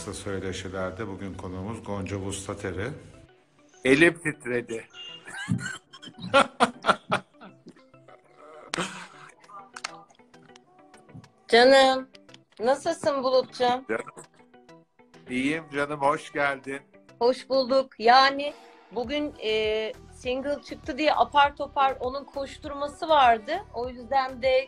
Kısa Söyleşiler'de bugün konuğumuz Gonca Vustateri. Elim titredi. Canım, nasılsın Bulut'cum? Canım, iyiyim canım, hoş geldin. Hoş bulduk. Yani bugün single çıktı diye apar topar onun koşturması vardı. O yüzden de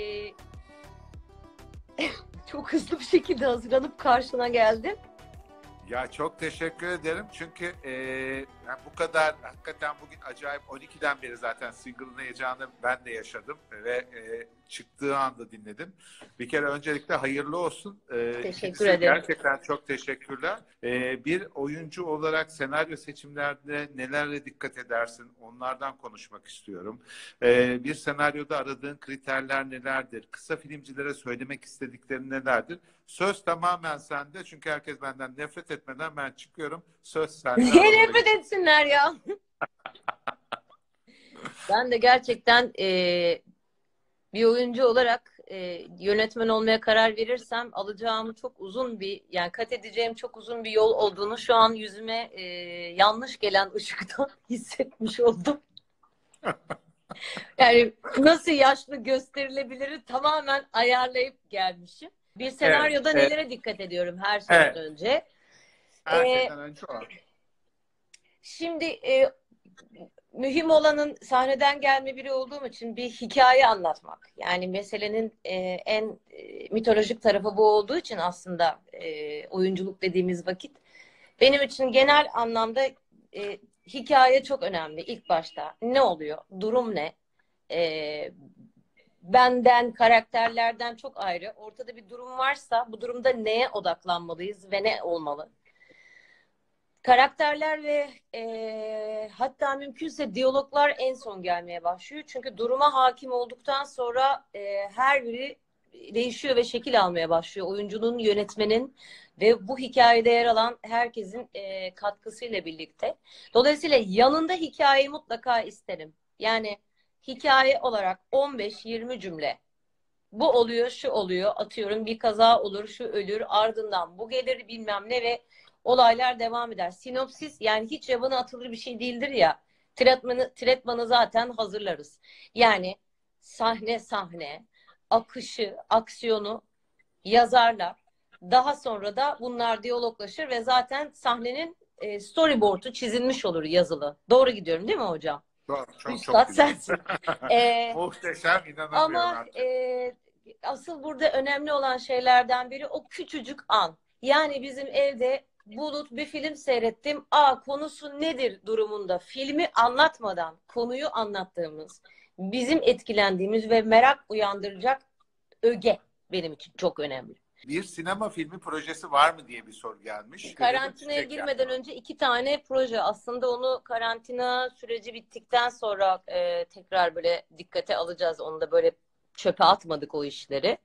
çok hızlı bir şekilde hazırlanıp karşına geldim. Ya çok teşekkür ederim çünkü yani bu kadar hakikaten bugün acayip 12'den beri zaten single'ın heyecanını ben de yaşadım ve çıktığı anda dinledim. Bir kere öncelikle hayırlı olsun. Teşekkür İkincisi, ederim. gerçekten çok teşekkürler. Bir oyuncu olarak senaryo seçimlerde nelere dikkat edersin? Onlardan konuşmak istiyorum. Bir senaryoda aradığın kriterler nelerdir? Kısa filmcilere söylemek istediklerin nelerdir? Söz tamamen sende çünkü herkes benden nefret etmeden ben çıkıyorum. Söz sende. Niye nefret etsinler ya? Ben de gerçekten bir oyuncu olarak yönetmen olmaya karar verirsem alacağım çok uzun bir, yani kat edeceğim çok uzun bir yol olduğunu şu an yüzüme yanlış gelen ışıktan hissetmiş oldum. Yani nasıl yaşlı gösterilebiliri tamamen ayarlayıp gelmişim. Bir senaryoda nelere dikkat ediyorum her şeyden önce? Her şeyden önce o. Şimdi mühim olanın sahneden gelme biri olduğum için bir hikaye anlatmak. Yani meselenin en mitolojik tarafı bu olduğu için aslında oyunculuk dediğimiz vakit. Benim için genel anlamda hikaye çok önemli ilk başta. Ne oluyor? Durum ne? Benden, karakterlerden çok ayrı. Ortada bir durum varsa bu durumda neye odaklanmalıyız ve ne olmalı? Karakterler ve hatta mümkünse diyaloglar en son gelmeye başlıyor. Çünkü duruma hakim olduktan sonra her biri değişiyor ve şekil almaya başlıyor. Oyuncunun, yönetmenin ve bu hikayede yer alan herkesin katkısıyla birlikte. Dolayısıyla yanında hikayeyi mutlaka isterim. Yani hikaye olarak 15-20 cümle. Bu oluyor, şu oluyor. Atıyorum bir kaza olur, şu ölür. Ardından bu gelir bilmem ne ve olaylar devam eder. Sinopsis yani hiç yabana atılır bir şey değildir ya. Tretmanı zaten hazırlarız. Yani sahne sahne, akışı, aksiyonu yazarlar. Daha sonra da bunlar diyaloglaşır ve zaten sahnenin storyboard'u çizilmiş olur yazılı. Doğru gidiyorum değil mi hocam? Çok Üstad güzel. sensin. Muhteşem, inanamıyorum Ama artık. asıl burada önemli olan şeylerden biri o küçücük an. Yani bizim evde Bulut bir film seyrettim. Konusu nedir durumunda? Filmi anlatmadan konuyu anlattığımız, bizim etkilendiğimiz ve merak uyandıracak öge benim için çok önemli. Bir sinema filmi projesi var mı diye bir soru gelmiş. Karantinaya girmeden önce 2 tane proje. Aslında onu karantina süreci bittikten sonra tekrar böyle dikkate alacağız. Onu da böyle çöpe atmadık o işleri.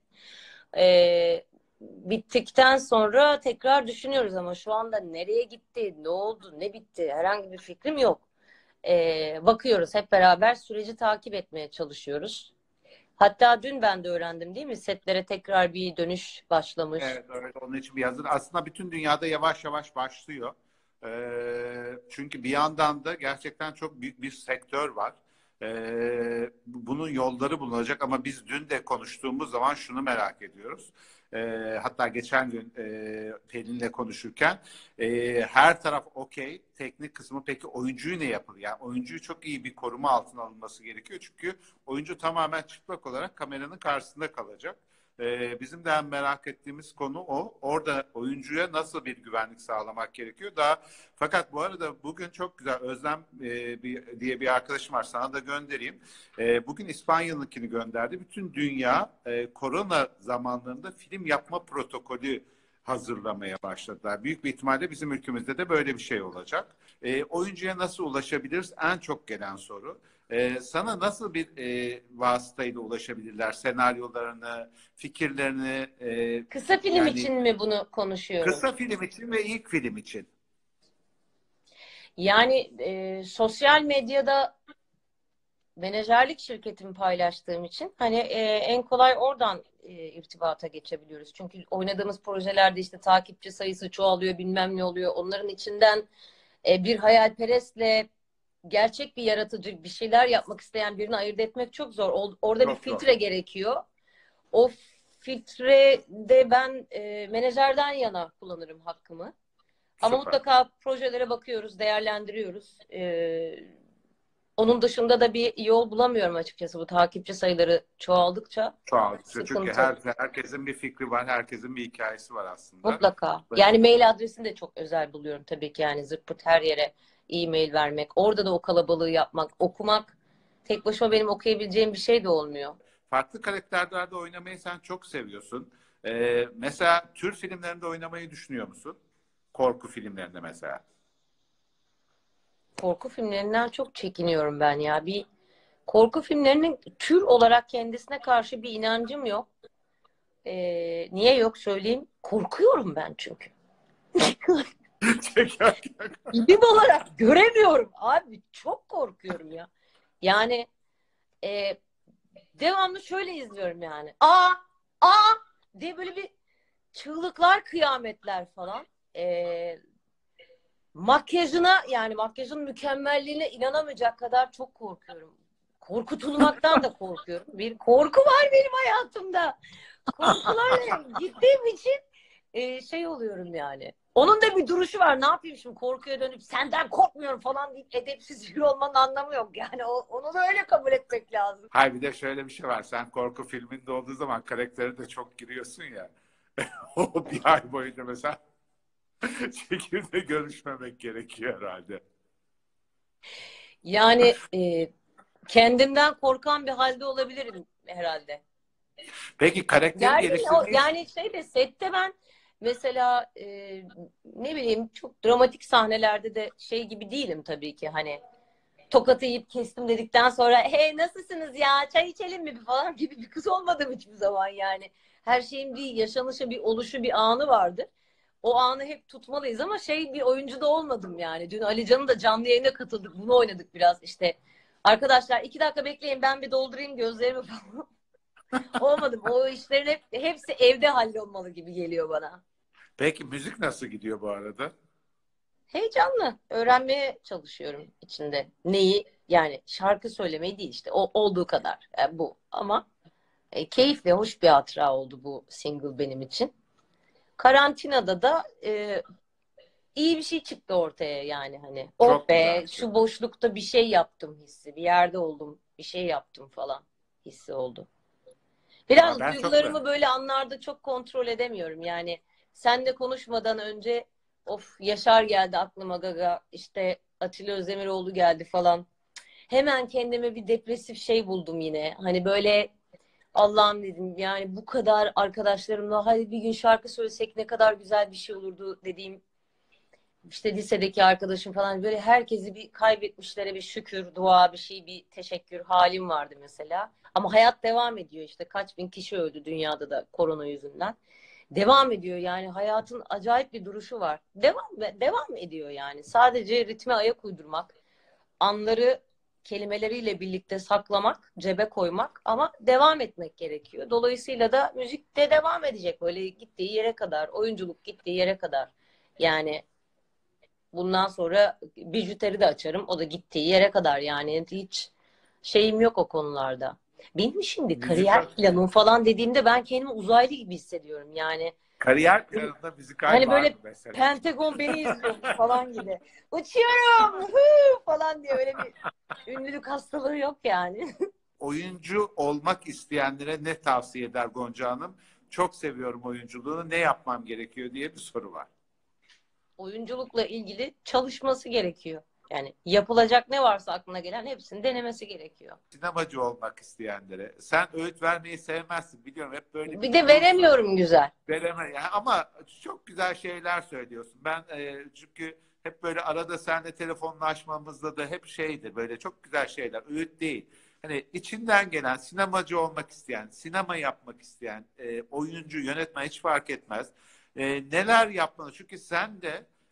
Bittikten sonra tekrar düşünüyoruz ama şu anda nereye gitti, ne oldu, ne bitti herhangi bir fikrim yok. Bakıyoruz hep beraber süreci takip etmeye çalışıyoruz. Hatta dün ben de öğrendim değil mi? Setlere tekrar bir dönüş başlamış. Evet, evet, onun için bir hazır. Aslında bütün dünyada yavaş yavaş başlıyor. Çünkü bir yandan da gerçekten çok büyük bir sektör var. Bunun yolları bulunacak ama biz dün de konuştuğumuz zaman şunu merak ediyoruz. Hatta geçen gün Pelin'le konuşurken her taraf okey, teknik kısmı peki oyuncuyu ne yapılır? Yani oyuncuyu çok iyi bir koruma altına alınması gerekiyor. Çünkü oyuncu tamamen çıplak olarak kameranın karşısında kalacak. Bizim de en merak ettiğimiz konu o. Orada oyuncuya nasıl bir güvenlik sağlamak gerekiyor? Fakat bu arada bugün çok güzel Özlem diye bir arkadaşım var. Sana da göndereyim. Bugün İspanya'nınkini gönderdi. Bütün dünya korona zamanlarında film yapma protokolü hazırlamaya başladılar. Büyük bir ihtimalle bizim ülkemizde de böyle bir şey olacak. Oyuncuya nasıl ulaşabiliriz? En çok gelen soru. Sana nasıl bir vasıtayla ulaşabilirler? Senaryolarını, fikirlerini. Kısa film için mi bunu konuşuyoruz? Kısa film için ve ilk film için. Yani sosyal medyada menajerlik şirketimi paylaştığım için hani en kolay oradan irtibata geçebiliyoruz. Çünkü oynadığımız projelerde işte takipçi sayısı çoğalıyor, bilmem ne oluyor. Onların içinden bir hayalperestle gerçek bir yaratıcı bir şeyler yapmak isteyen birini ayırt etmek çok zor. Orada bir Çok zor. filtre gerekiyor. O filtrede ben menajerden yana kullanırım hakkımı. Ama Süper. mutlaka projelere bakıyoruz, değerlendiriyoruz. Onun dışında da bir yol bulamıyorum açıkçası, bu takipçi sayıları çoğaldıkça Çoğaltıcı. Çünkü sıkıntı. herkesin bir fikri var, herkesin bir hikayesi var aslında. Mutlaka. Yani mail adresini de çok özel buluyorum tabii ki, yani zırt pırt her yere e-mail vermek, orada da o kalabalığı yapmak, okumak tek başıma benim okuyabileceğim bir şey de olmuyor. Farklı karakterlerde oynamayı sen çok seviyorsun. Mesela Türk filmlerinde oynamayı düşünüyor musun? Korku filmlerinde mesela. Korku filmlerinden çok çekiniyorum ben ya. Bir korku filmlerinin tür olarak kendisine karşı bir inancım yok. Niye yok söyleyeyim. Korkuyorum ben çünkü. Film olarak göremiyorum abi. Çok korkuyorum ya. Yani e, devamlı şöyle izliyorum yani. Aa diye böyle bir çığlıklar, kıyametler falan. Makyajına, yani makyajın mükemmelliğine inanamayacak kadar çok korkuyorum. Korkutulmaktan da korkuyorum. Bir korku var benim hayatımda. Korkularla gittiğim için şey oluyorum yani. Onun da bir duruşu var. Ne yapayım şimdi, korkuya dönüp senden korkmuyorum falan deyip edepsiz biri olmanın anlamı yok. Yani onu da öyle kabul etmek lazım. Hayır, bir de şöyle bir şey var. Sen korku filminde olduğu zaman karaktere de çok giriyorsun ya. O bir ay boyunca mesela şekilde görüşmemek gerekiyor herhalde. Yani kendimden korkan bir halde olabilirim herhalde. Peki karakteri geliştirmeyi... Yani şeyde, sette ben mesela ne bileyim, çok dramatik sahnelerde de şey gibi değilim tabii ki, hani tokatı yiyip kestim dedikten sonra hey nasılsınız ya, çay içelim mi falan gibi bir kız olmadım hiçbir zaman yani. Her şeyin bir yaşanışı, bir oluşu, bir anı vardır. O anı hep tutmalıyız ama şey, bir oyuncu da olmadım yani. Dün Ali Can'ın da canlı yayına katıldık. Bunu oynadık biraz işte. Arkadaşlar 2 dakika bekleyin, ben bir doldurayım gözlerimi falan. Olmadım. O işlerin hepsi evde hallolmalı gibi geliyor bana. Peki müzik nasıl gidiyor bu arada? Heyecanlı. Öğrenmeye çalışıyorum içinde. Neyi? Yani şarkı söylemeyi değil işte. O olduğu kadar. Bu. Ama keyifli, hoş bir hatıra oldu bu single benim için. Karantinada da iyi bir şey çıktı ortaya yani, hani. Oh Çok be, güzel bir şey. şu boşlukta bir şey yaptım hissi. Bir yerde oldum, bir şey yaptım falan hissi oldu. Aa, Biraz ben çok duygularımı beğendim. böyle anlarda çok kontrol edemiyorum. Yani senle konuşmadan önce of, Yaşar geldi aklıma, Gaga, işte Atilla Özdemiroğlu geldi falan. Hemen kendime bir depresif şey buldum yine. Hani böyle Allah'ım dedim, yani bu kadar arkadaşlarımla hadi bir gün şarkı söylesek ne kadar güzel bir şey olurdu dediğim işte lisedeki arkadaşım falan, böyle herkesi bir kaybetmişlere bir şükür, dua, bir şey, bir teşekkür halim vardı mesela. Ama hayat devam ediyor, işte kaç bin kişi öldü dünyada da korona yüzünden. Devam ediyor yani, hayatın acayip bir duruşu var. Devam ediyor yani. Sadece ritme ayak uydurmak, anları kelimeleriyle birlikte saklamak, cebe koymak ama devam etmek gerekiyor. Dolayısıyla da müzik de devam edecek böyle gittiği yere kadar, oyunculuk gittiği yere kadar. Yani bundan sonra bijuteri de açarım. O da gittiği yere kadar yani, hiç şeyim yok o konularda. Benim şimdi Müzikal, kariyer planım falan dediğimde ben kendimi uzaylı gibi hissediyorum. Yani kariyer planında müzikal hani var böyle mı mesela? Pentagon beni izliyormuş falan gibi. Uçuyorum huu falan diye, öyle bir ünlülük hastalığı yok yani. Oyuncu olmak isteyenlere ne tavsiye eder Gonca Hanım? Çok seviyorum oyunculuğunu. Ne yapmam gerekiyor diye bir soru var. Oyunculukla ilgili çalışması gerekiyor. Yani yapılacak ne varsa aklına gelen hepsini denemesi gerekiyor. Sinemacı olmak isteyenlere. Sen öğüt vermeyi sevmezsin biliyorum. Hep böyle Bir bir de durursun. veremiyorum güzel. Vereme ya. Ama çok güzel şeyler söylüyorsun. Ben çünkü hep böyle arada seninle telefonlaşmamızda da hep şeydi, böyle çok güzel şeyler. Öğüt değil. Hani içinden gelen, sinemacı olmak isteyen, sinema yapmak isteyen, oyuncu, yönetmen hiç fark etmez. Neler yapmalı? Çünkü sen de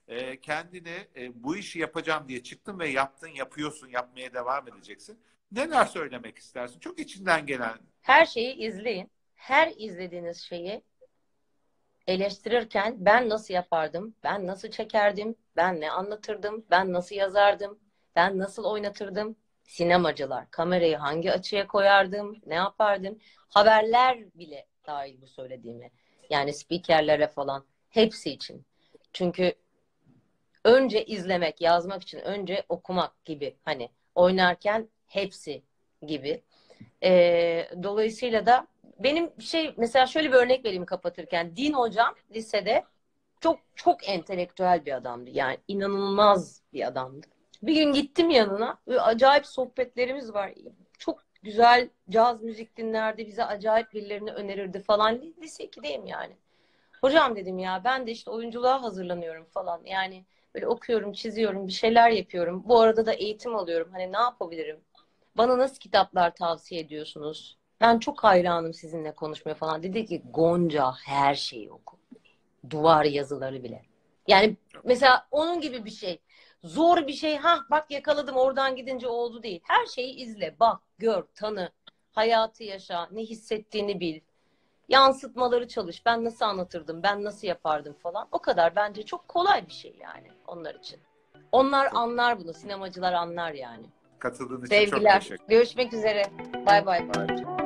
kendini bu işi yapacağım diye çıktın ve yaptın, yapıyorsun, yapmaya devam edeceksin. Neler söylemek istersin? Çok içinden gelen. Her şeyi izleyin. Her izlediğiniz şeyi eleştirirken ben nasıl yapardım, ben nasıl çekerdim, ben ne anlatırdım, ben nasıl yazardım, ben nasıl oynatırdım. Sinemacılar, kamerayı hangi açıya koyardım, ne yapardım. Haberler bile dahil bu söylediğime. Yani spikerlere falan. Hepsi için. Çünkü önce izlemek, yazmak için önce okumak gibi. Hani oynarken hepsi gibi. Dolayısıyla da benim mesela şöyle bir örnek vereyim kapatırken. Din hocam lisede çok çok entelektüel bir adamdı. Yani inanılmaz bir adamdı. Bir gün gittim yanına ve acayip sohbetlerimiz var. Çok güzel caz müzik dinlerdi. Bize acayip birilerini önerirdi falan. Lise 2'deyim yani. Hocam dedim ya ben de işte oyunculuğa hazırlanıyorum falan. Yani böyle okuyorum, çiziyorum, bir şeyler yapıyorum. Bu arada da eğitim alıyorum. Hani ne yapabilirim? Bana nasıl kitaplar tavsiye ediyorsunuz? Ben çok hayranım sizinle konuşmaya falan. Dedi ki Gonca her şeyi oku. Duvar yazıları bile. Yani mesela onun gibi bir şey. Zor bir şey. Ha bak yakaladım oradan gidince oldu değil. Her şeyi izle, bak, gör, tanı. Hayatı yaşa, ne hissettiğini bil. Yansıtmaları çalış. Ben nasıl anlatırdım, ben nasıl yapardım falan. O kadar bence çok kolay bir şey yani onlar için. Onlar anlar bunu. Sinemacılar anlar yani. Katıldığın için çok Sevgiler. teşekkür Görüşmek üzere. Bay bay. ederim.